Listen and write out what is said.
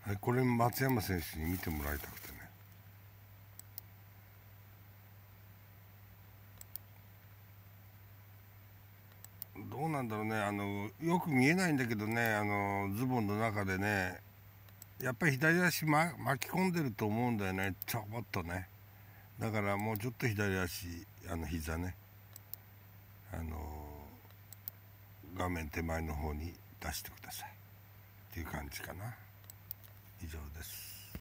はい、これ松山選手に見てもらいたくてね。どうなんだろうね、よく見えないんだけどね、ズボンの中でね、やっぱり左足、巻き込んでると思うんだよね、ちょこっとね。だからもうちょっと左足、膝ね、画面手前の方に出してくださいっていう感じかな。以上です。